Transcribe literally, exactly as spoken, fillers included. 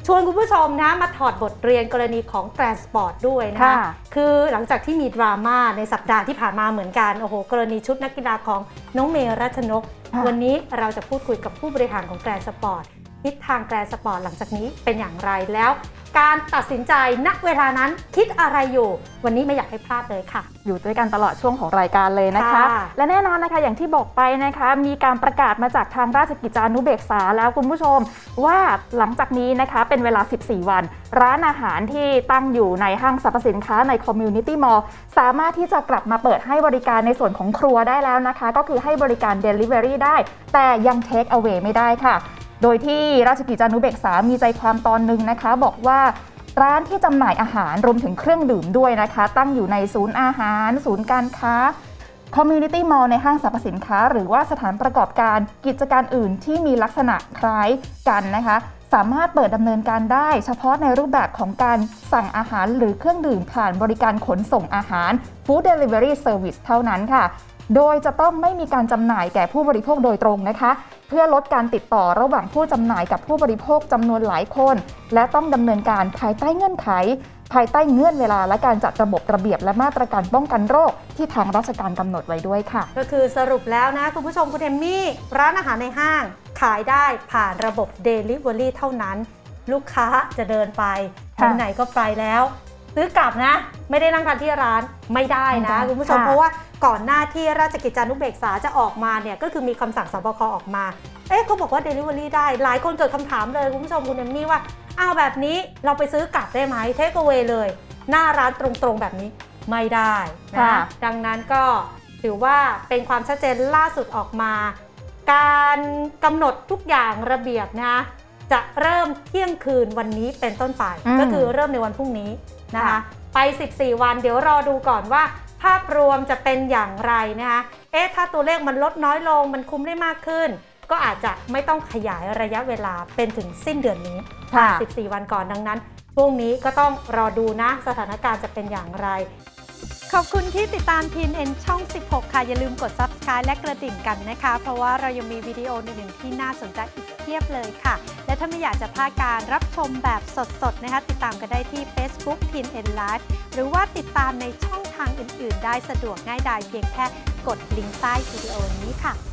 ชวนคุณผู้ชมนะมาถอดบทเรียนกรณีของแกรนด์สปอร์ตด้วยนะคะคือหลังจากที่มีดราม่าในสัปดาห์ที่ผ่านมาเหมือนกันโอ้โหกรณีชุดนักกีฬาของน้องเมย์รัชนกวันนี้เราจะพูดคุยกับผู้บริหารของแกรนด์สปอร์ตทิศทางแกรนด์สปอร์ตหลังจากนี้เป็นอย่างไรแล้วการตัดสินใจณเวลานั้นคิดอะไรอยู่วันนี้ไม่อยากให้พลาดเลยค่ะอยู่ด้วยกันตลอดช่วงของรายการเลยนะคะและแน่นอนนะคะอย่างที่บอกไปนะคะมีการประกาศมาจากทางราชกิจจานุเบกษาแล้วคุณผู้ชมว่าหลังจากนี้นะคะเป็นเวลาสิบสี่วันร้านอาหารที่ตั้งอยู่ในห้างสรรพสินค้าในคอมมูนิตี้มอลล์สามารถที่จะกลับมาเปิดให้บริการในส่วนของครัวได้แล้วนะคะก็คือให้บริการ Delivery ได้แต่ยัง Take Away ไม่ได้ค่ะโดยที่ราชกิจจานุเบกษามีใจความตอนหนึ่งนะคะบอกว่าร้านที่จำหน่ายอาหารรวมถึงเครื่องดื่มด้วยนะคะตั้งอยู่ในศูนย์อาหารศูนย์การค้าคอมมูนิตี้มอลล์ในห้างสรรพสินค้าหรือว่าสถานประกอบการกิจการอื่นที่มีลักษณะคล้ายกันนะคะสามารถเปิดดำเนินการได้เฉพาะในรูปแบบของการสั่งอาหารหรือเครื่องดื่มผ่านบริการขนส่งอาหาร Food Delivery Service เท่านั้นค่ะโดยจะต้องไม่มีการจำหน่ายแก่ผู้บริโภคโดยตรงนะคะเพื่อลดการติดต่อระหว่างผู้จำหน่ายกับผู้บริโภคจำนวนหลายคนและต้องดำเนินการภายใต้เงื่อนไขภายใต้เงื่อนเวลาและการจัดระบบระเบียบและมาตรการป้องกันโรคที่ทางราชการกำหนดไว้ด้วยค่ะก็คือสรุปแล้วนะคุณผู้ชมคุณเอมมี่ร้านอาหารในห้างขายได้ผ่านระบบ Delivery เท่านั้นลูกค้าจะเดินไปไหนก็ไปแล้วซื้อกลับนะไม่ได้นั่งทานที่ร้านไม่ได้นะคุณผู้ชมเพราะว่าก่อนหน้าที่ราชกิจจานุเบกษาจะออกมาเนี่ยก็คือมีคำสั่งสบคออกมาเอ๊ะเขาบอกว่า Delivery ได้หลายคนเกิดคำถามเลยคุณผู้ชมคุณเอมมี่ว่าอ้าวแบบนี้เราไปซื้อกลับได้ไหม Take away เลยหน้าร้านตรงๆแบบนี้ไม่ได้นะดังนั้นก็ถือว่าเป็นความชัดเจนล่าสุดออกมาการกำหนดทุกอย่างระเบียบนะจะเริ่มเที่ยงคืนวันนี้เป็นต้นไปก็คือเริ่มในวันพรุ่งนี้นะคะไปสิบสี่วันเดี๋ยวรอดูก่อนว่าภาพรวมจะเป็นอย่างไรนะคะเอ๊ะถ้าตัวเลขมันลดน้อยลงมันคุ้มได้มากขึ้นก็อาจจะไม่ต้องขยายระยะเวลาเป็นถึงสิ้นเดือนนี้สิบสี่วันก่อนดังนั้นช่วงนี้ก็ต้องรอดูนะสถานการณ์จะเป็นอย่างไรขอบคุณที่ติดตาม ที เอ็น เอ็น ช่องสิบหกค่ะอย่าลืมกด ซับสไครบ์ และกระดิ่งกันนะคะเพราะว่าเรายังมีวิดีโออื่นๆที่น่าสนใจอีกเพียบเลยค่ะและถ้าไม่อยากจะพลาดการรับชมแบบสดๆนะคะติดตามกันได้ที่ Facebook ที เอ็น เอ็น Live หรือว่าติดตามในช่องทางอื่นๆได้สะดวกง่ายดายเพียงแค่กดลิงก์ใต้วิดีโอนี้ค่ะ